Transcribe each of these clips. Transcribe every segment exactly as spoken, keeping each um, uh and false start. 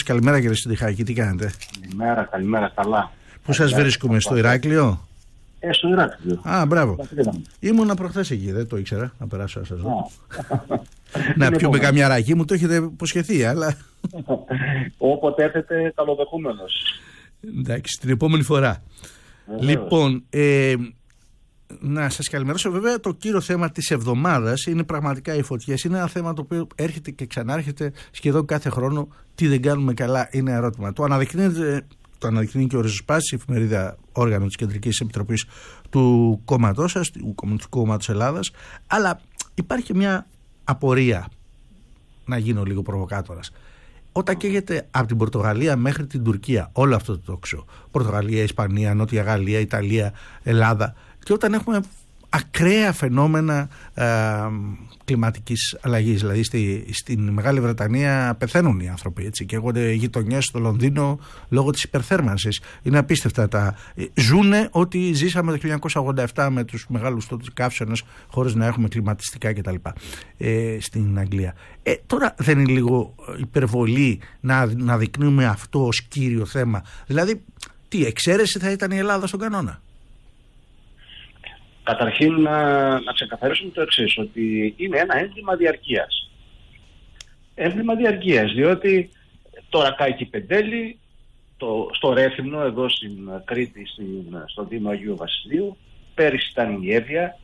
καλημέρα κύριε Συντιχάκη, τι κάνετε? Καλημέρα, καλημέρα, καλά. Πού σας βρίσκουμε, στο Ηράκλειο? Ε, στο Ηράκλειο. Α, μπράβο. Ήμουνα προχθές εκεί, δεν το ήξερα, να περάσω να σας δω. Να πιούμε καμιά ρακή, μου το έχετε υποσχεθεί, αλλά... Όποτε έρθετε, καλοδεχούμενος. Εντάξει, την επόμενη φορά. Βεβαίως. Λοιπόν, ε, να σας καλημερώσω. Βέβαια, το κύριο θέμα της εβδομάδας είναι πραγματικά οι φωτιές. Είναι ένα θέμα το οποίο έρχεται και ξανάρχεται σχεδόν κάθε χρόνο. Τι δεν κάνουμε καλά είναι ερώτημα. Το αναδεικνύεται, το αναδεικνύει και ο Ριζοσπάσης, η εφημερίδα όργανο της Κεντρικής Επιτροπής του κόμματός σας, του Κομμουνιστικού Κόμματος Ελλάδας. Αλλά υπάρχει μια απορία, να γίνω λίγο προβοκάτορας. Όταν καίγεται από την Πορτογαλία μέχρι την Τουρκία όλο αυτό το τόξο, Πορτογαλία, Ισπανία, Νότια Γαλλία, Ιταλία, Ελλάδα, και όταν έχουμε ακραία φαινόμενα ε, κλιματικής αλλαγής, δηλαδή στη, στην Μεγάλη Βρετανία πεθαίνουν οι άνθρωποι, έτσι, και έχονται γειτονιές στο Λονδίνο λόγω της υπερθέρμανσης. Είναι απίστευτα τα... Ζούνε ότι ζήσαμε το χίλια εννιακόσια ογδόντα επτά με τους μεγάλους τότε καύσονες χωρίς να έχουμε κλιματιστικά κτλ. Ε, στην Αγγλία. Ε, τώρα δεν είναι λίγο υπερβολή να, να δεικνύουμε αυτό ως κύριο θέμα? Δηλαδή, τι εξαίρεση θα ήταν η Ελλάδα στον κανόνα? Καταρχήν να, να ξεκαθαρίσουμε το εξής, ότι είναι ένα έγκλημα διαρκείας. Έγκλημα διαρκείας, διότι τώρα κάει και η Πεντέλη, το, στο Ρέθυμνο, εδώ στην Κρήτη, στην, στο Δήμο Αγίου Βασιλείου, πέρυσι ήταν η Εύβοια,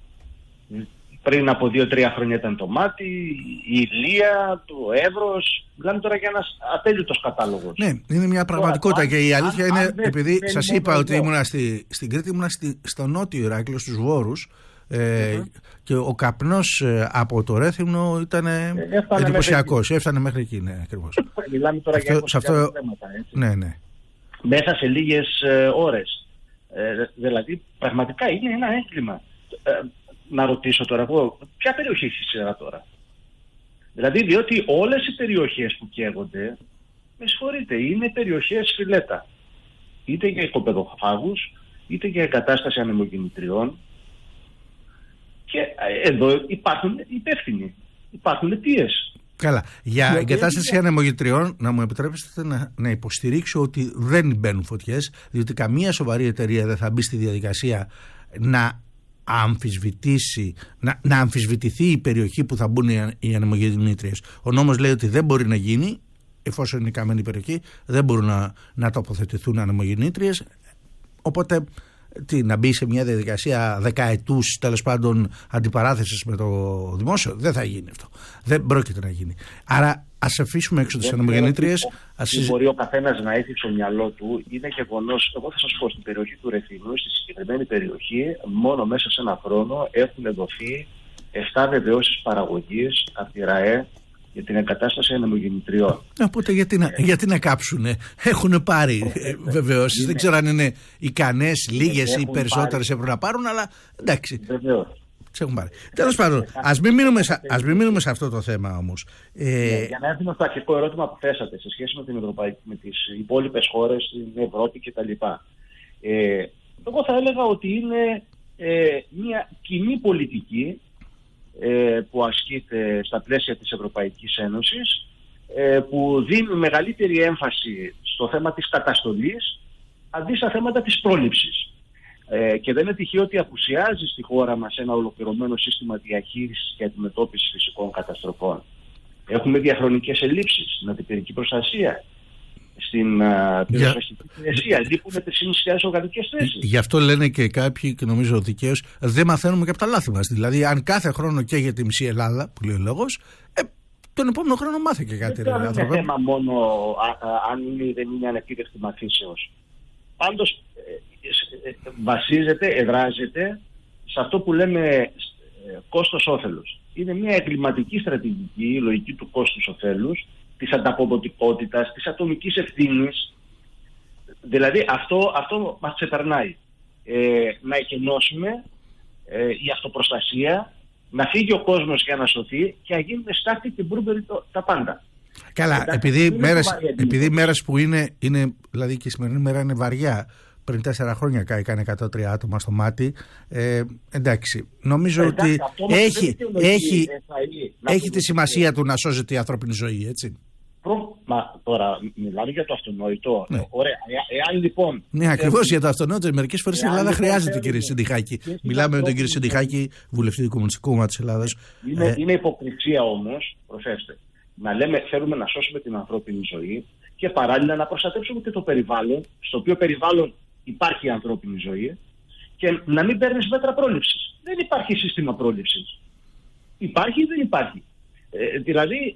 πριν από δύο τρία χρόνια ήταν το Μάτι, η Ηλία, το Εύρος. Μιλάμε τώρα για ένας ατέλειωτος κατάλογος. Ναι, είναι μια πραγματικότητα. Τώρα, και η αλήθεια αν, είναι, αν, επειδή δεν, σας δεν είπα ότι ήμουνα στη, στην Κρήτη, ήμουνα στη, στο νότιο Ηράκλειο, στους Βόρους, ε, mm-hmm. και ο καπνός ε, από το Ρέθυμνο ήταν ε, εντυπωσιακός. Έφτανε μέχρι εκεί, ναι, ακριβώς. Μιλάμε τώρα αυτό, για αυτό, θέματα, έτσι. Ναι, ναι. Μέσα σε λίγες ε, ώρες. Ε, δηλαδή, πραγματικά είναι ένα έγκλημα. Ε, να ρωτήσω τώρα εγώ, ποια περιοχή είσαι τώρα? Δηλαδή, διότι όλες οι περιοχές που καίγονται, με συγχωρείτε, είναι περιοχές φιλέτα. Είτε για οικοπεδοφάγους, είτε για εγκατάσταση ανεμογεννητριών. Και εδώ υπάρχουν υπεύθυνοι, υπάρχουν αιτίες. Καλά. Για γιατί εγκατάσταση είναι... ανεμογεννητριών, να μου επιτρέψετε να, να υποστηρίξω ότι δεν μπαίνουν φωτιές, διότι καμία σοβαρή εταιρεία δεν θα μπει στη διαδικασία να αμφισβητήσει, να, να αμφισβητηθεί η περιοχή που θα μπουν οι, οι ανεμογεννήτριες. Ο νόμος λέει ότι δεν μπορεί να γίνει, εφόσον είναι καμένη περιοχή, δεν μπορούν να, να τοποθετηθούν ανεμογεννήτριες. Οπότε τι, να μπει σε μια διαδικασία δεκαετούς τέλος πάντων αντιπαράθεσης με το δημόσιο, δεν θα γίνει αυτό. Δεν πρόκειται να γίνει. Άρα ας αφήσουμε έξω τις ανεμογεννήτριες. Δεν μπορεί ο καθένας να έχει στο μυαλό του. Είναι γεγονός, εγώ θα σας πω, στην περιοχή του Ρεθύμνου, στη συγκεκριμένη περιοχή, μόνο μέσα σε ένα χρόνο έχουν δοθεί επτά βεβαιώσεις παραγωγής από τη ΡΑΕ για την εγκατάσταση ανεμογεννητριών. Οπότε γιατί να, ε, γιατί να κάψουνε? Έχουν πάρει ε, βεβαιώσεις. Είναι, δεν ξέρω αν είναι ικανές, λίγες ή περισσότερες έπρεπε να πάρουν, αλλά εντάξει. Βεβαίως. Τέλος πάντων, ας μην μείνουμε, ας μην μείνουμε σε αυτό το θέμα όμως. Ε... Για να έρθουμε στο αρχικό ερώτημα που θέσατε σε σχέση με, την Ευρωπαϊκή, με τις υπόλοιπες χώρες στην Ευρώπη κτλ. Ε, εγώ θα έλεγα ότι είναι ε, μια κοινή πολιτική ε, που ασκείται στα πλαίσια της Ευρωπαϊκής Ένωσης, ε, που δίνει μεγαλύτερη έμφαση στο θέμα της καταστολής αντί στα θέματα της πρόληψης. Ε, και δεν είναι τυχαίο ότι απουσιάζει στη χώρα μας ένα ολοκληρωμένο σύστημα διαχείρισης και αντιμετώπισης φυσικών καταστροφών. Έχουμε διαχρονικές ελλείψεις στην αντιπυρική προστασία, στην πυροσβεστική υπηρεσία. Λείπουν τρεις χιλιάδες οργανικές θέσεις. Γι' αυτό λένε και κάποιοι, και νομίζω δικαίως, δεν μαθαίνουμε και από τα λάθη μας. Δηλαδή, αν κάθε χρόνο καίγεται η μισή Ελλάδα, που λέει ο λόγος, ε, τον επόμενο χρόνο μάθε και κάτι. Δεν είναι θέμα μόνο α, α, αν είναι, δεν είναι ανεπίδεκτη μαθήσεως. Πάντως, βασίζεται, εδράζεται σε αυτό που λέμε κόστος-όφελος. Είναι μια εγκληματική στρατηγική, η λογική του κόστους-οφέλους, της ανταποδοτικότητας, της ατομικής ευθύνης. Δηλαδή αυτό, αυτό μας ξεπερνάει. Ε, να εκενώσουμε ε, η αυτοπροστασία, να φύγει ο κόσμος για να σωθεί και να γίνουν στάχτη και μπρούμπερι τα πάντα. Καλά, εντάξει, επειδή, μέρες, επειδή μέρες που είναι, είναι, δηλαδή και η σημερινή μέρα είναι βαριά, πριν τέσσερα χρόνια κάηκαν εκατό τρία άτομα στο Μάτι. Ε, εντάξει, νομίζω εντάξει, ότι έχει, έχει, έχει τη σημασία του να σώζεται η ανθρώπινη ζωή, έτσι. Προ... Μα τώρα μιλάμε για το αυτονόητο. Ναι. Ωραία. Ε, εάν λοιπόν. Ναι, ακριβώς για το αυτονόητο. Μερικές φορές στην Ελλάδα λοιπόν χρειάζεται, κύριε Συντιχάκη. Μιλάμε με τον κύριο Συντιχάκη, βουλευτή του Κομμουνιστικού Κόμματος της Ελλάδας. Είναι, ε... είναι υποκρισία όμως, προσέξτε, να λέμε θέλουμε να σώσουμε την ανθρώπινη ζωή και παράλληλα να προστατεύσουμε και το περιβάλλον, στο οποίο περιβάλλον υπάρχει η ανθρώπινη ζωή, και να μην παίρνεις μέτρα πρόληψης. Δεν υπάρχει σύστημα πρόληψης. Υπάρχει ή δεν υπάρχει. Ε, δηλαδή,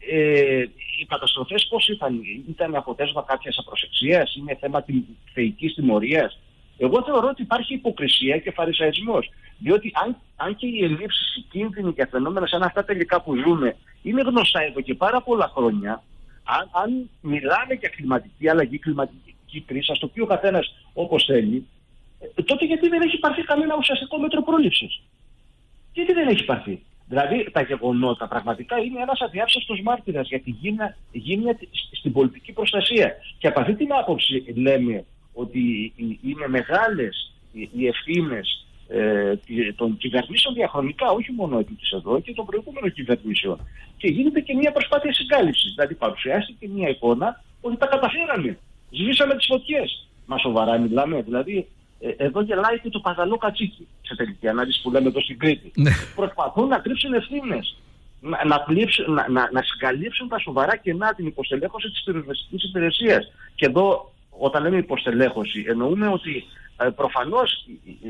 ε, οι καταστροφές πώς ήταν, ήταν αποτέλεσμα κάποιας απροσεξίας, είναι θέμα θεϊκής τιμωρίας. Εγώ θεωρώ ότι υπάρχει υποκρισία και φαρισαϊσμός. Διότι αν, αν και οι ελλείψεις, οι κίνδυνοι και φαινόμενα σαν αυτά τελικά που ζούμε είναι γνωστά εδώ και πάρα πολλά χρόνια, αν, αν μιλάμε για κλιματική αλλαγή, κλιματική κρίση, στο οποίο ο καθένας όπως θέλει, τότε γιατί δεν έχει πάρθει κανένα ουσιαστικό μέτρο πρόληψης? Γιατί δεν έχει πάρθει? Δηλαδή τα γεγονότα πραγματικά είναι ένας αδιάψευτος μάρτυρας για τη γύμνια στην πολιτική προστασία. Και από αυτή την άποψη λέμε ότι είναι μεγάλες οι ευθύνες ε, των κυβερνήσεων διαχρονικά, όχι μόνο της εδώ και των προηγούμενων κυβερνήσεων. Και γίνεται και μια προσπάθεια συγκάλυψης. Δηλαδή παρουσιάστηκε μια εικόνα ότι τα καταφέραμε. Σβήσαμε τις φωτιές. Μα σοβαρά μιλάμε? Δηλαδή εδώ γελάει και το παγαλό κατσίκι σε τελική ανάλυση που λέμε εδώ στην Κρήτη. Ναι. Προσπαθούν να κρύψουν ευθύνες, να, να, να, να, να συγκαλύψουν τα σοβαρά κενά, την υποστελέχωση της πυροσβεστικής υπηρεσίας. Και εδώ όταν λέμε υποστελέχωση εννοούμε ότι ε, προφανώς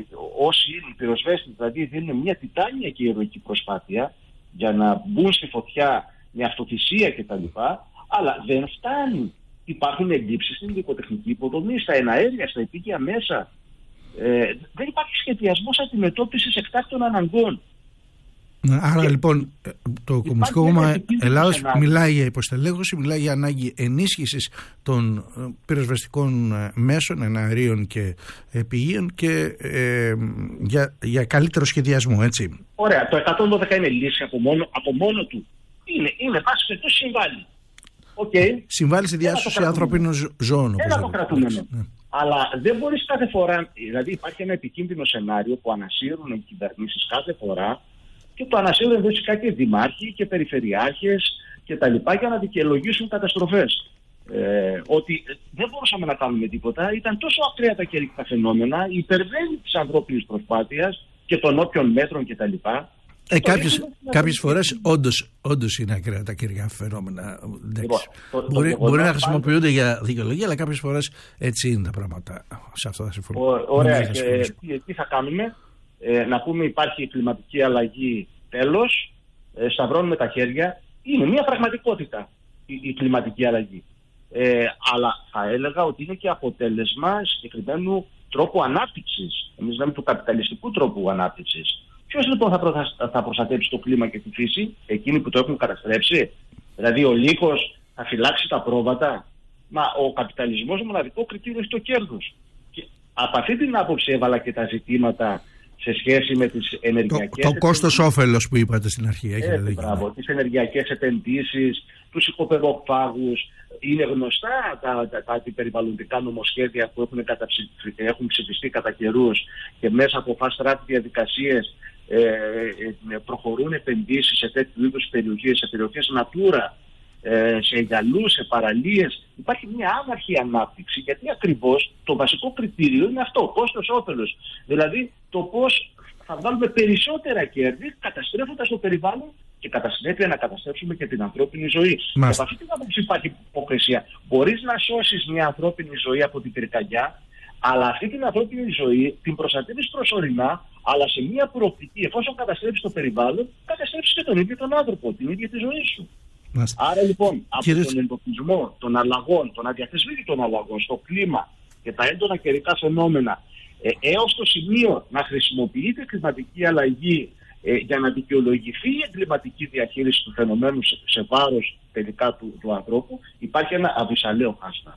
όσοι είναι οι πυροσβέστες δηλαδή δίνουν μια τιτάνια και ηρωική προσπάθεια για να μπουν στη φωτιά με αυτοθυσία κτλ. Αλλά δεν φτάνει. Υπάρχουν ελλείψεις στην υλικοτεχνική υποδομή, στα εναέρια, στα επίκαια μέσα. Ε, δεν υπάρχει σχεδιασμός αντιμετώπισης εκτάκτων αναγκών. Άρα και λοιπόν το Κομμουνιστικό Κόμμα Ελλάδος μιλάει για υποστελέχωση, μιλάει για ανάγκη ενίσχυσης των πυροσβεστικών μέσων, εναερίων και πηγείων και ε, για, για καλύτερο σχεδιασμό, έτσι. Ωραία, το εκατόν δώδεκα είναι λύση από μόνο, από μόνο του. Είναι, είναι πάση περιπτώσει συμβάλλει. Okay. Συμβάλλει στη διάσωση ανθρωπίνων ζώων. Ένα το κρατούμενο. Ναι. Αλλά δεν μπορείς κάθε φορά, δηλαδή υπάρχει ένα επικίνδυνο σενάριο που ανασύρουν οι κυβερνήσεις κάθε φορά και το ανασύρουν φυσικά και δημάρχοι και περιφερειάρχες και τα λοιπά για να δικαιολογήσουν καταστροφές. Ε, ότι δεν μπορούσαμε να κάνουμε τίποτα, ήταν τόσο ακραία τα καιρικά φαινόμενα, η υπερβαίνει της ανθρώπινης προσπάθειας και των όποιων μέτρων κτλ. Ε, κάποιες, κάποιες φορές όντως, όντως είναι ακραία τα καιρικά φαινόμενα. Λοιπόν, το, μπορεί το, μπορεί το, να χρησιμοποιούνται για δικαιολογία, αλλά κάποιες φορές έτσι είναι τα πράγματα. Σε αυτό θα συμφωνήσω. Ωραία. Και τι, τι θα κάνουμε? Ε, να πούμε υπάρχει κλιματική αλλαγή, τέλος. Ε, σταυρώνουμε τα χέρια. Είναι μια πραγματικότητα η, η κλιματική αλλαγή. Ε, αλλά θα έλεγα ότι είναι και αποτέλεσμα συγκεκριμένου τρόπου ανάπτυξης. Εμείς λέμε του καπιταλιστικού τρόπου ανάπτυξης. Ποιος λοιπόν θα, προ, θα προστατεύσει το κλίμα και τη φύση? Εκείνοι που το έχουν καταστρέψει? Δηλαδή ο λύκος θα φυλάξει τα πρόβατα? Μα ο καπιταλισμός μοναδικό κριτήριο έχει το κέρδος. Και από αυτή την άποψη έβαλα και τα ζητήματα σε σχέση με τις ενεργειακές... Το, το κόστος όφελος που είπατε στην αρχή. Έχετε ε, μπράβο, τις ενεργειακές επενδύσεις, τους οικοπεδοφάγους. Είναι γνωστά τα, τα, τα αντιπεριβαλλοντικά νομοσχέδια που έχουν, έχουν ψηφιστεί κατά καιρούς και μέσα από fast track διαδικασίες ε, ε, προχωρούν επενδύσεις σε τέτοιου είδους περιοχές, σε περιοχές Natura, ε, σε γυαλούς, σε παραλίες. Υπάρχει μια άμαρχη ανάπτυξη, γιατί ακριβώς το βασικό κριτήριο είναι αυτό, κόστος όφελος. Δηλαδή το πώς θα βγάλουμε περισσότερα κέρδη καταστρέφοντας το περιβάλλον και κατά συνέπεια να καταστρέψουμε και την ανθρώπινη ζωή. Μάλιστα. Και από αυτή την άποψη υπάρχει υποκρισία. Μπορείς να σώσεις μια ανθρώπινη ζωή από την πυρκαγιά, αλλά αυτή την ανθρώπινη ζωή την προστατεύεις προσωρινά, αλλά σε μια προοπτική, εφόσον καταστρέψεις το περιβάλλον, καταστρέψεις και τον ίδιο τον άνθρωπο, την ίδια τη ζωή σου. Μάλιστα. Άρα λοιπόν, από Κύριε... τον εντοπισμό των αλλαγών, των αδιαφεσβήτητων αλλαγών στο κλίμα και τα έντονα καιρικά φαινόμενα, ε, έως το σημείο να χρησιμοποιείται κλιματική αλλαγή ε, για να δικαιολογηθεί η εγκληματική διαχείριση του φαινομένου σε, σε βάρος τελικά του, του ανθρώπου, υπάρχει ένα αβυσαλαίο χάσμα.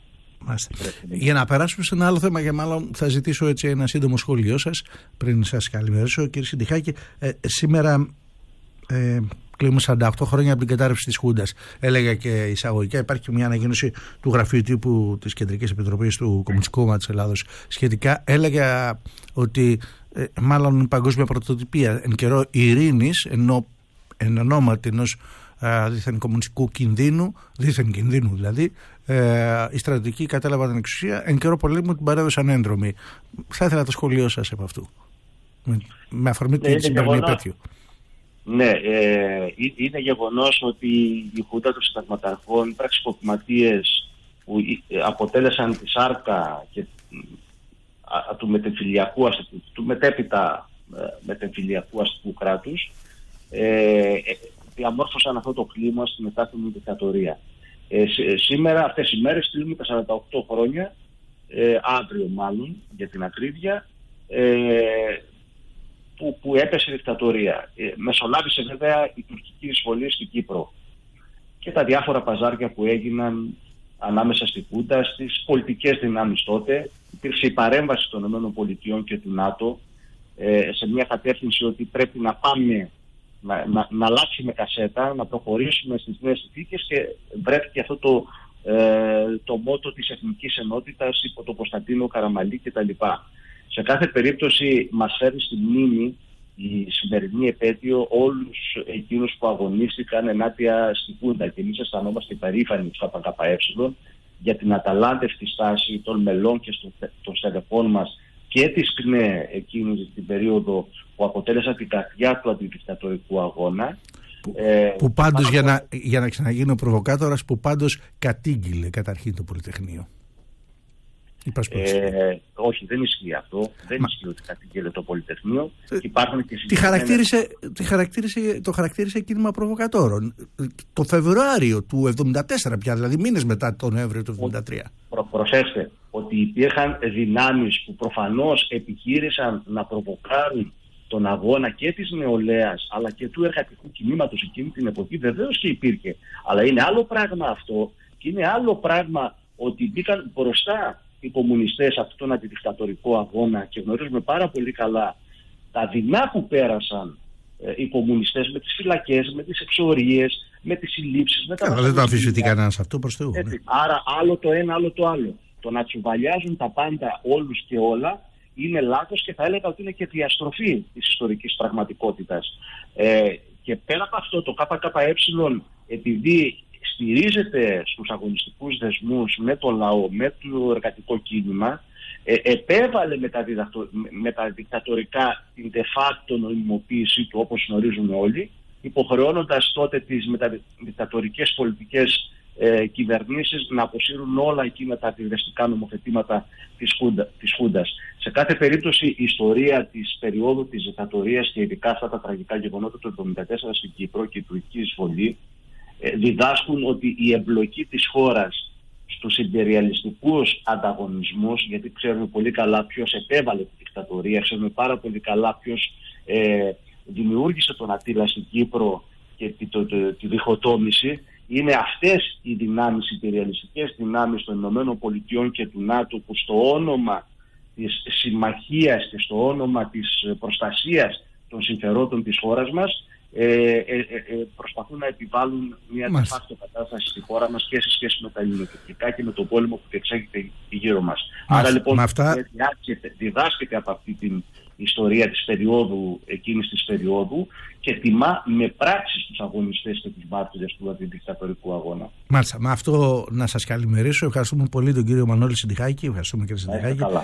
Για να περάσουμε σε ένα άλλο θέμα, για μάλλον θα ζητήσω έτσι ένα σύντομο σχόλιο σας πριν σας καλημερίσω, κύριε Συντιχάκη. Ε, σήμερα ε, κλείνουμε σαράντα οκτώ χρόνια από την κατάρρευση της Χούντας. Έλεγα και εισαγωγικά, υπάρχει μια ανακοίνωση του Γραφείου Τύπου της Κεντρικής Επιτροπής του Κομμουνιστικού Κόμματος της Ελλάδος σχετικά. Έλεγα ότι ε, μάλλον η παγκόσμια πρωτοτυπία εν καιρό ειρήνης, ενώ εν ονόματι ενός δίθεν κομμουνιστικού κινδύνου, δίθεν κινδύνου δηλαδή, ε, οι στρατιωτικοί κατέλαβαν την εξουσία, εν καιρό πολέμου την παρέδωσαν έντρομοι. Θα ήθελα το σχολείο σας από αυτού, με, με αφορμή ναι, τη σημερινή επέτειο. Ναι, ε, είναι γεγονός ότι η Χούντα των Συνταγματαρχών, οι πραξικοπηματίες που αποτέλεσαν τη σάρκα και, α, του μετεμφυλιακού αστικού, του μετέπειτα ε, μετεμφυλιακού αστικού κράτους, ε, διαμόρφωσαν αυτό το κλίμα στην μετάθυμη δικτατορία. Ε, σήμερα, αυτές οι μέρες, κλείνουμε τα σαράντα οκτώ χρόνια, ε, αύριο μάλλον, για την ακρίβεια, ε, που, που έπεσε η δικτατορία. Ε, μεσολάβησε βέβαια η τουρκική εισβολή στην Κύπρο και τα διάφορα παζάρια που έγιναν ανάμεσα στη Χούντα, στις πολιτικές δυνάμεις τότε. Υπήρξε η παρέμβαση των ΗΠΑ και του ΝΑΤΟ ε, σε μια κατεύθυνση ότι πρέπει να πάμε να, να, να αλλάξουμε κασέτα, να προχωρήσουμε στις νέες συνθήκες, και βρέθηκε αυτό το, ε, το μότο της εθνικής ενότητας υπό τον Κωνσταντίνο Καραμανλή κτλ. Σε κάθε περίπτωση μας φέρνει στη μνήμη η σημερινή επέτειο όλους εκείνους που αγωνίστηκαν ενάντια στη Χούντα, και εμείς αισθανόμαστε υπερήφανοι του ΚΚΕ για την αταλάντευτη στάση των μελών και των στελεχών μας και της ΚΝΕ εκείνη την περίοδο που αποτέλεσαν την καρδιά του αντιδικτατορικού αγώνα. Που, ε, που πάντως, για να, για να ξαναγίνει ο προβοκάτορας, που πάντως κατήγγειλε καταρχήν το Πολυτεχνείο. Ε, όχι, δεν ισχύει αυτό. Δεν Μα... ισχύει ότι κατηγγείλε το Πολυτεχνείο. Ε, Υπάρχουν και τη χαρακτήρισε, τη χαρακτήρισε, το χαρακτήρισε κίνημα προβοκατόρων το Φεβρουάριο του εβδομήντα τέσσερα πια, δηλαδή μήνες μετά τον Νοέμβριο του εβδομήντα τρία. Προ, προσέξτε ότι υπήρχαν δυνάμεις που προφανώς επιχείρησαν να προβοκάρουν τον αγώνα και της νεολαίας αλλά και του εργατικού κινήματος εκείνη την εποχή. Βεβαίως και υπήρχε. Αλλά είναι άλλο πράγμα αυτό, και είναι άλλο πράγμα ότι μπήκαν μπροστά οι κομμουνιστές αυτόν τον αντιδικτατορικό αγώνα, και γνωρίζουμε πάρα πολύ καλά τα δεινά που πέρασαν ε, οι κομμουνιστές με τις φυλακές, με τις εξορίες, με τις συλλήψεις. Αλλά δεν το αμφισβητεί κανένας αυτό, προς Θεού. Ναι. Άρα άλλο το ένα, άλλο το άλλο. Το να τσουβαλιάζουν τα πάντα όλους και όλα είναι λάθος, και θα έλεγα ότι είναι και διαστροφή της ιστορικής πραγματικότητας. Ε, και πέρα από αυτό, το ΚΚΕ, επειδή στηρίζεται στους αγωνιστικούς δεσμούς με το λαό, με το εργατικό κίνημα, ε, επέβαλε με τα, διδακτο, με τα δικτατορικά την de facto νοημοποίησή του, όπως γνωρίζουμε όλοι, υποχρεώνοντας τότε τις μεταδικτατορικές πολιτικές ε, κυβερνήσεις να αποσύρουν όλα εκείνα τα αντιδραστικά νομοθετήματα της, Χούντα, της Χούντας. Σε κάθε περίπτωση η ιστορία της περίοδου της δικτατορίας, και ειδικά αυτά τα τραγικά γεγονότα του εβδομήντα τέσσερα στην Κύπρο και η τουρκική εισβολή, διδάσκουν ότι η εμπλοκή της χώρας στους ιμπεριαλιστικούς ανταγωνισμούς, γιατί ξέρουμε πολύ καλά ποιος επέβαλε τη δικτατορία, ξέρουμε πάρα πολύ καλά ποιος ε, δημιούργησε τον Αττήλα στην Κύπρο και τη, το, το, τη διχοτόμηση, είναι αυτές οι δυνάμεις, οι ιμπεριαλιστικές δυνάμεις των ΗΠΑ και του ΝΑΤΟ, που στο όνομα της συμμαχίας και στο όνομα της προστασίας των συμφερόντων της χώρας μας Ε, ε, ε, προσπαθούν να επιβάλλουν μια de facto κατάσταση στη χώρα μας και σε σχέση με τα ελληνοτουρκικά και με τον πόλεμο που διεξάγεται γύρω μας. Μας Άρα λοιπόν αυτά... διδάσκεται από αυτή την ιστορία της περίοδου, εκείνης της περίοδου, και τιμά με πράξεις τους αγωνιστές και τους μάρτυρες του αντιδικτατορικού αγώνα. Μάλιστα. Με αυτό να σας καλημερίσω. Ευχαριστούμε πολύ τον κύριο Μανώλη Συντιχάκη. Ευχαριστούμε κύριε Συντιχάκη.